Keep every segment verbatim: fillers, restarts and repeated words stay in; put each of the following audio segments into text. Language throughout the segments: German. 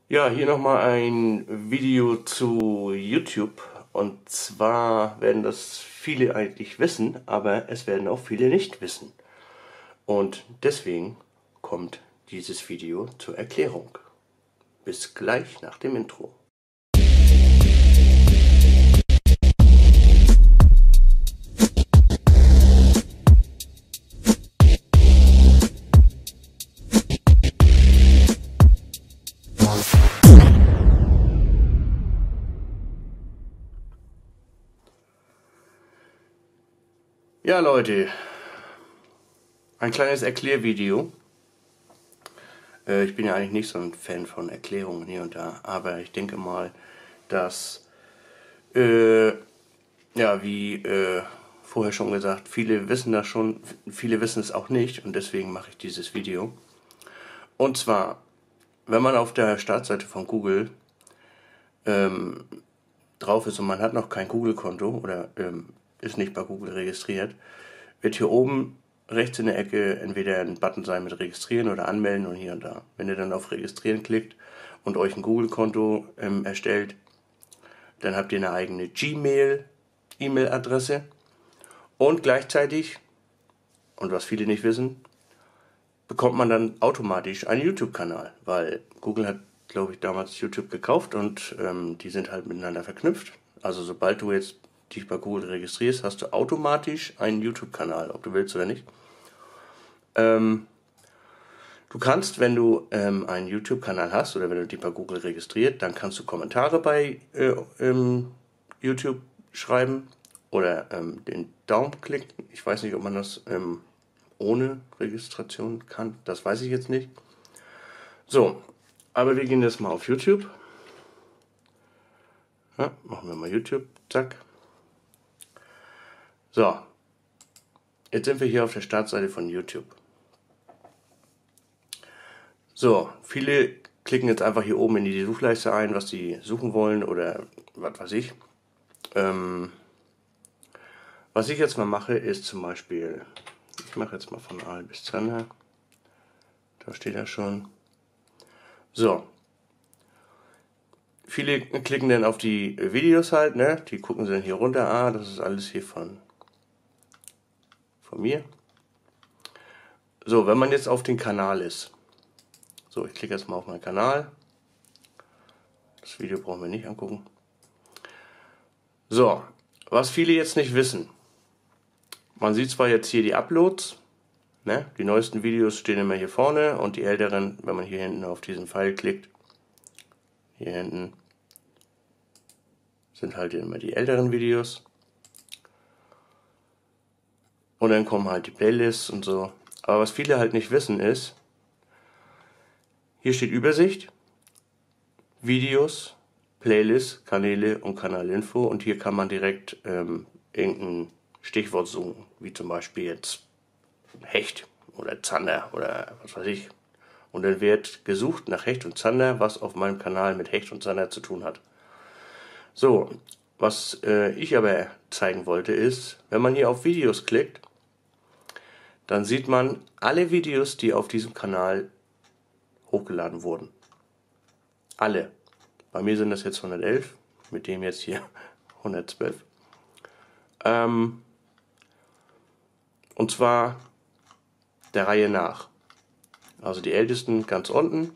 Ja, hier nochmal ein Video zu YouTube. Und zwar werden das viele eigentlich wissen, aber es werden auch viele nicht wissen. Und deswegen kommt dieses Video zur Erklärung. Bis gleich nach dem Intro. Ja Leute, ein kleines Erklärvideo. Äh, ich bin ja eigentlich nicht so ein Fan von Erklärungen hier und da, aber ich denke mal, dass, äh, ja, wie äh, vorher schon gesagt, viele wissen das schon, viele wissen es auch nicht und deswegen mache ich dieses Video. Und zwar, wenn man auf der Startseite von Google ähm, drauf ist und man hat noch kein Google-Konto oder ähm, ist nicht bei Google registriert, wird hier oben rechts in der Ecke entweder ein Button sein mit Registrieren oder Anmelden und hier und da. Wenn ihr dann auf Registrieren klickt und euch ein Google-Konto ähm, erstellt, dann habt ihr eine eigene Gmail-E-Mail-Adresse und gleichzeitig, und was viele nicht wissen, bekommt man dann automatisch einen YouTube-Kanal, weil Google hat, glaube ich, damals YouTube gekauft und ähm, die sind halt miteinander verknüpft. Also sobald du jetzt dich bei Google registrierst, hast du automatisch einen YouTube-Kanal, ob du willst oder nicht. Ähm, du kannst, wenn du ähm, einen YouTube-Kanal hast oder wenn du dich bei Google registriert, dann kannst du Kommentare bei äh, ähm, YouTube schreiben oder ähm, den Daumen klicken. Ich weiß nicht, ob man das ähm, ohne Registration kann, das weiß ich jetzt nicht. So, aber wir gehen jetzt mal auf YouTube. Ja, machen wir mal YouTube, zack. So, jetzt sind wir hier auf der Startseite von YouTube. So, viele klicken jetzt einfach hier oben in die Suchleiste ein, was sie suchen wollen oder was weiß ich. Ähm, was ich jetzt mal mache, ist zum Beispiel, ich mache jetzt mal von Aal bis Zander. Da steht er schon. So. Viele klicken dann auf die Videos halt, ne? Die gucken sie dann hier runter. Ah, das ist alles hier von, von mir. So, wenn man jetzt auf den Kanal ist. So, ich klicke jetzt mal auf meinen Kanal. Das Video brauchen wir nicht angucken. So, was viele jetzt nicht wissen. Man sieht zwar jetzt hier die Uploads, ne? Die neuesten Videos stehen immer hier vorne und die älteren, wenn man hier hinten auf diesen Pfeil klickt, hier hinten sind halt immer die älteren Videos. Und dann kommen halt die Playlists und so. Aber was viele halt nicht wissen ist, hier steht Übersicht, Videos, Playlists, Kanäle und Kanalinfo. Und hier kann man direkt ähm, irgendein Stichwort suchen, wie zum Beispiel jetzt Hecht oder Zander oder was weiß ich. Und dann wird gesucht nach Hecht und Zander, was auf meinem Kanal mit Hecht und Zander zu tun hat. So, was äh, ich aber zeigen wollte ist, wenn man hier auf Videos klickt, dann sieht man alle Videos, die auf diesem Kanal hochgeladen wurden. Alle. Bei mir sind das jetzt hundertelf, mit dem jetzt hier hundertzwölf. Ähm, und zwar der Reihe nach. Also die ältesten ganz unten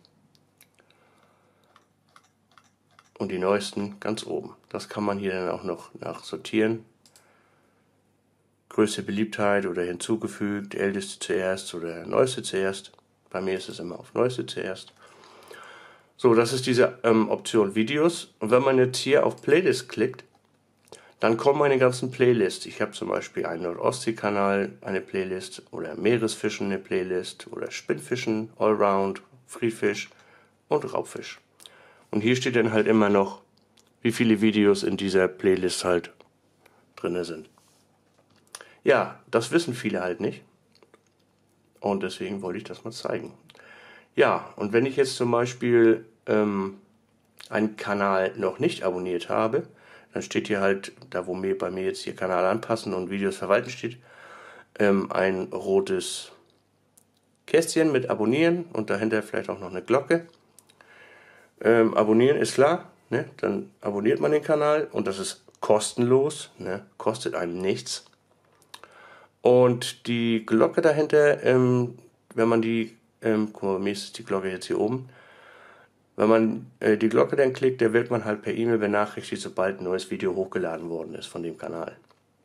und die neuesten ganz oben. Das kann man hier dann auch noch nachsortieren. Größte Beliebtheit oder hinzugefügt, älteste zuerst oder neueste zuerst. Bei mir ist es immer auf neueste zuerst. So, das ist diese ähm, Option Videos. Und wenn man jetzt hier auf Playlist klickt, dann kommen meine ganzen Playlists. Ich habe zum Beispiel einen Nordostsee-Kanal, eine Playlist, oder Meeresfischen eine Playlist, oder Spinnfischen, Allround, Friedfisch und Raubfisch. Und hier steht dann halt immer noch, wie viele Videos in dieser Playlist halt drin sind. Ja, das wissen viele halt nicht. Und deswegen wollte ich das mal zeigen. Ja, und wenn ich jetzt zum Beispiel ähm, einen Kanal noch nicht abonniert habe, dann steht hier halt, da wo mir bei mir jetzt hier Kanal anpassen und Videos verwalten steht, ähm, ein rotes Kästchen mit Abonnieren und dahinter vielleicht auch noch eine Glocke. Ähm, abonnieren ist klar, ne? Dann abonniert man den Kanal und das ist kostenlos, ne? Kostet einem nichts. Und die Glocke dahinter, ähm, wenn man die, ähm, guck mal, bei mir ist die Glocke jetzt hier oben. Wenn man äh, die Glocke dann klickt, dann wird man halt per E-Mail benachrichtigt, sobald ein neues Video hochgeladen worden ist von dem Kanal.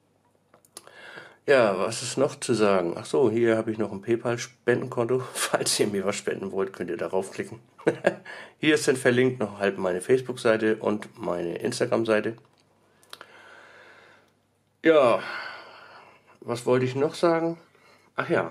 Ja, was ist noch zu sagen? Ach so, hier habe ich noch ein PayPal-Spendenkonto. Falls ihr mir was spenden wollt, könnt ihr darauf klicken. Hier ist dann verlinkt noch halt meine Facebook-Seite und meine Instagram-Seite. Ja, was wollte ich noch sagen? Ach ja,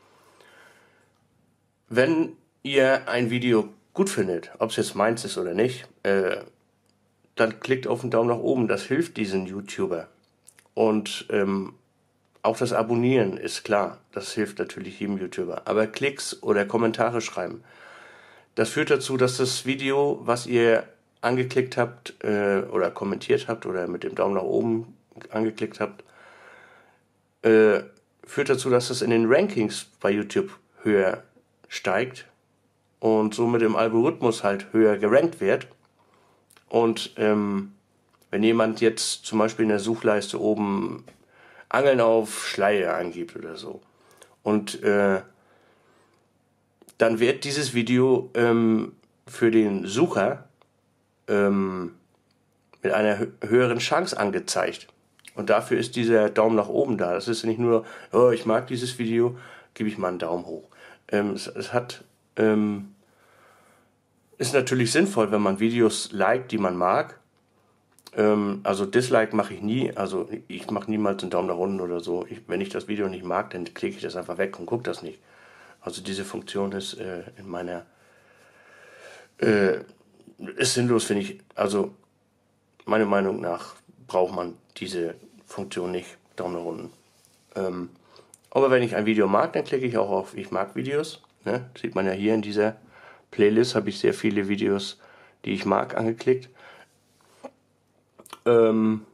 wenn ihr ein Video gut findet, ob es jetzt meins ist oder nicht, äh, dann klickt auf den Daumen nach oben. Das hilft diesen YouTuber. Und ähm, auch das Abonnieren ist klar, das hilft natürlich jedem YouTuber. Aber Klicks oder Kommentare schreiben, das führt dazu, dass das Video, was ihr angeklickt habt äh, oder kommentiert habt oder mit dem Daumen nach oben angeklickt habt, äh, führt dazu, dass es in den Rankings bei YouTube höher steigt und somit im Algorithmus halt höher gerankt wird. Und ähm, wenn jemand jetzt zum Beispiel in der Suchleiste oben Angeln auf Schleie angibt oder so. Und äh, dann wird dieses Video ähm, für den Sucher ähm, mit einer hö höheren Chance angezeigt. Und dafür ist dieser Daumen nach oben da. Das ist nicht nur, oh, ich mag dieses Video, gebe ich mal einen Daumen hoch. Ähm, es, es hat, ähm, ist natürlich sinnvoll, wenn man Videos liked, die man mag. Also Dislike mache ich nie, also ich mache niemals einen Daumen nach unten oder so. Ich, wenn ich das Video nicht mag, dann klicke ich das einfach weg und gucke das nicht. Also diese Funktion ist äh, in meiner, äh, ist sinnlos, finde ich. Also meiner Meinung nach braucht man diese Funktion nicht, Daumen nach unten. Ähm, aber wenn ich ein Video mag, dann klicke ich auch auf Ich mag Videos. Ne? Sieht man ja hier in dieser Playlist, habe ich sehr viele Videos, die ich mag, angeklickt. Ähm,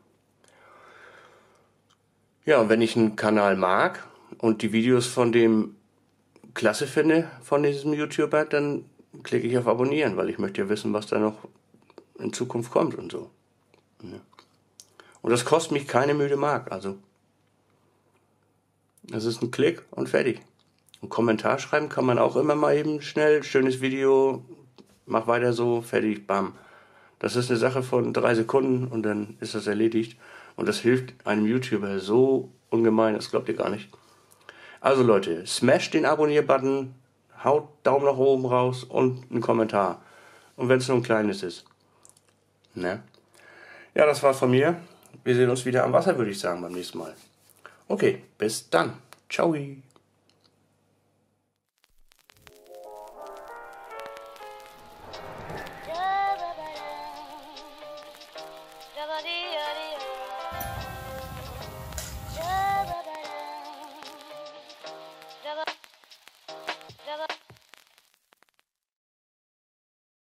ja, und wenn ich einen Kanal mag und die Videos von dem klasse finde, von diesem YouTuber, dann klicke ich auf Abonnieren, weil ich möchte ja wissen, was da noch in Zukunft kommt und so. Und das kostet mich keine müde Mark, also das ist ein Klick und fertig. Einen Kommentar schreiben kann man auch immer mal eben schnell, schönes Video, mach weiter so, fertig, bam. Das ist eine Sache von drei Sekunden und dann ist das erledigt. Und das hilft einem YouTuber so ungemein, das glaubt ihr gar nicht. Also Leute, smash den Abonnier-Button, haut Daumen nach oben raus und einen Kommentar. Und wenn es nur ein kleines ist. Ne? Ja, das war's von mir. Wir sehen uns wieder am Wasser, würde ich sagen, beim nächsten Mal. Okay, bis dann. Ciao.